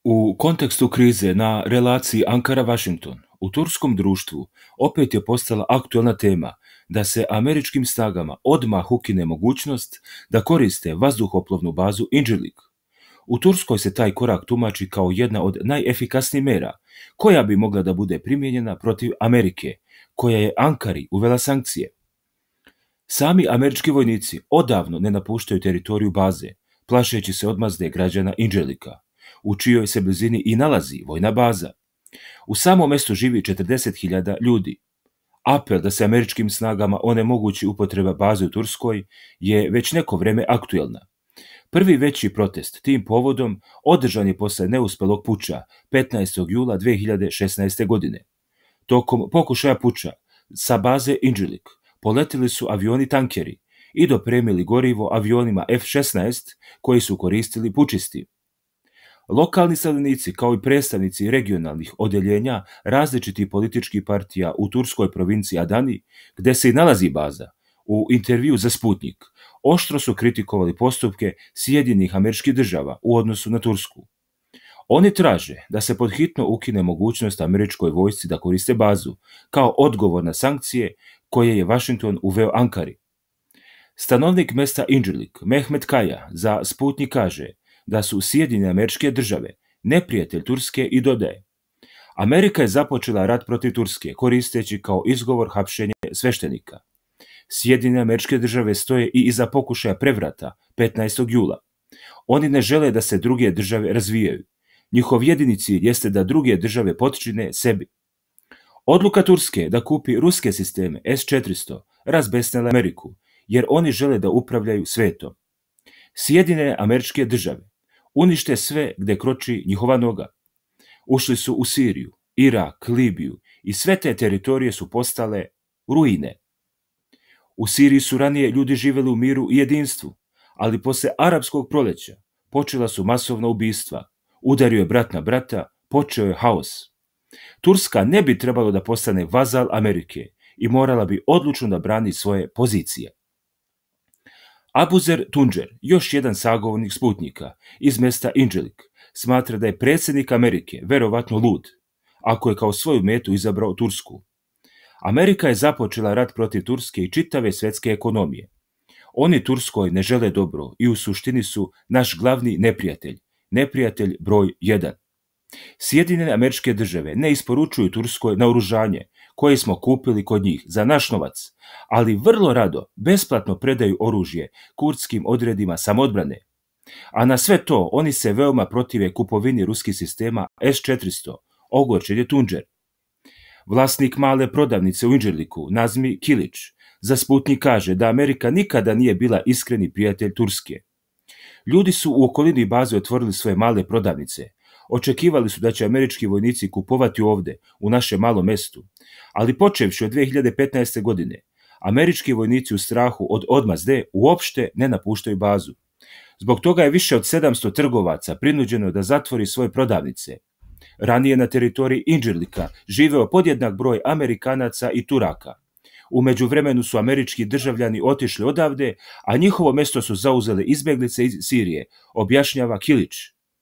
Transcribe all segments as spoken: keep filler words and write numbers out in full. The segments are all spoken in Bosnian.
U kontekstu krize na relaciji Ankara-Washington, u turskom društvu opet je postala aktualna tema da se američkim snagama odmah ukine mogućnost da koriste vazduhoplovnu bazu Incirlik. U Turskoj se taj korak tumači kao jedna od najefikasnijih mera koja bi mogla da bude primijenjena protiv Amerike, koja je Ankari uvela sankcije. Sami američki vojnici odavno ne napuštaju teritoriju baze, plašeći se odmazde građana Incirlika, u čijoj se blizini i nalazi vojna baza. U samom mjestu živi četrdeset hiljada ljudi. Apel da se američkim snagama onemogući upotreba baze u Turskoj je već neko vrijeme aktuelna. Prvi veći protest tim povodom održan je posle neuspelog puča petnaestog jula dve hiljade šesnaeste. godine. Tokom pokušaja puča sa baze Incirlik poletili su avioni tankeri i dopremili gorivo avionima F šesnaest koji su koristili pučisti. Lokalni stanovnici kao i predstavnici regionalnih odjeljenja različitih političkih partija u turskoj provinciji Adani, gdje se i nalazi baza, u intervju za Sputnik, oštro su kritikovali postupke Sjedinjenih Američkih Država u odnosu na Tursku. Oni traže da se podhitno ukine mogućnost američkoj vojsci da koriste bazu, kao odgovor na sankcije koje je Washington uveo Ankari. Stanovnik mjesta Incirlik, Mehmet Kaya, za Sputnik kaže da su Sjedinjene Američke Države neprijatelj Turske i dodaje: Amerika je započela rat protiv Turske koristeći kao izgovor hapšenje sveštenika. Sjedinjene Američke Države stoje i iza pokušaja prevrata petnaestog jula. Oni ne žele da se druge države razvijaju. Njihov jedini cilj jeste da druge države potčine sebi. Odluka Turske da kupi ruske sisteme S četiristo razbesnela Ameriku, jer oni žele da upravljaju svetom. Sjedinjene Američke Države unište sve gde kroči njihova noga. Ušli su u Siriju, Irak, Libiju i sve te teritorije su postale ruine. U Siriji su ranije ljudi živjeli u miru i jedinstvu, ali posle arapskog proleća počela su masovna ubistva, udario je brat na brata, počeo je haos. Turska ne bi trebalo da postane vazal Amerike i morala bi odlučno da brani svoje pozicije. Abuzer Tuncer, još jedan sagovornik Sputnika iz mjesta Incirlik, smatra da je predsjednik Amerike verovatno lud, ako je kao svoju metu izabrao Tursku. Amerika je započela rat protiv Turske i čitave svjetske ekonomije. Oni Turskoj ne žele dobro i u suštini su naš glavni neprijatelj, neprijatelj broj jedan. Sjedinjene Američke Države ne isporučuju Turskoj naoružanje koje smo kupili kod njih za naš novac, ali vrlo rado besplatno predaju oružje kurdskim odredima samoodbrane. A na sve to oni se veoma protive kupovini ruskih sistema S četiristo, ogorčen je Tuncer. Vlasnik male prodavnice u Incirliku, Nazmi Kilić, za Sputnik kaže da Amerika nikada nije bila iskreni prijatelj Turske. Ljudi su u okolini baze otvorili svoje male prodavnice. Očekivali su da će američki vojnici kupovati ovde, u našem malom mestu, ali počevši od dve hiljade petnaeste. godine, američki vojnici u strahu od odmazde uopšte ne napuštaju bazu. Zbog toga je više od sedamsto trgovaca prinuđeno da zatvori svoje prodavnice. Ranije na teritoriji Incirlika živeo podjednak broj Amerikanaca i Turaka. U međuvremenu su američki državljani otišli odavde, a njihovo mjesto su zauzele izbjeglice iz Sirije, objašnjava Kilić.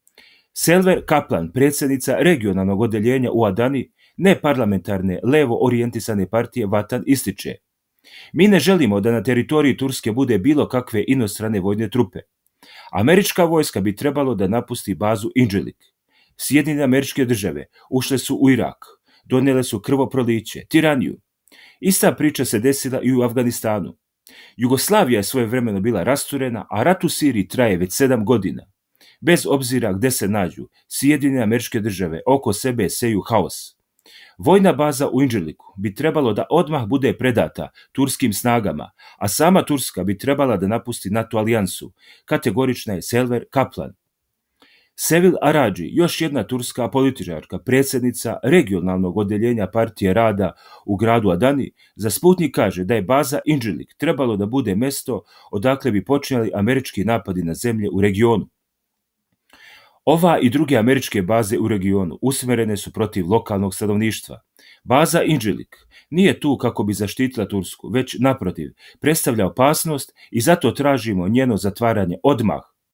Selver Kaplan, predsjednica regionalnog odeljenja u Adani, neparlamentarne levo orijentisane partije Vatan, ističe: Mi ne želimo da na teritoriji Turske bude bilo kakve inostrane vojne trupe. Američka vojska bi trebalo da napusti bazu Incirlik. Sjedinjene Američke Države ušle su u Irak, donijele su krvoproliće, tiraniju. Ista priča se desila i u Afganistanu. Jugoslavija je svojevremeno bila rasturena, a rat u Siriji traje već sedam godina. Bez obzira gde se nađu, Sjedinjene Američke Države oko sebe seju haos. Vojna baza u Incirliku bi trebalo da odmah bude predata turskim snagama, a sama Turska bi trebala da napusti NATO alijansu, kategorična je Selver Kaplan. Sevil Aradži, još jedna turska političarka, predsjednica regionalnog odjeljenja partije rada u gradu Adani, za Sputnik kaže da je baza Incirlik trebalo da bude mjesto odakle bi počinjali američki napadi na zemlje u regionu. Ova i druge američke baze u regionu usmjerene su protiv lokalnog stanovništva. Baza Incirlik nije tu kako bi zaštitila Tursku, već naprotiv, predstavlja opasnost i zato tražimo njeno zatvaranje odmah.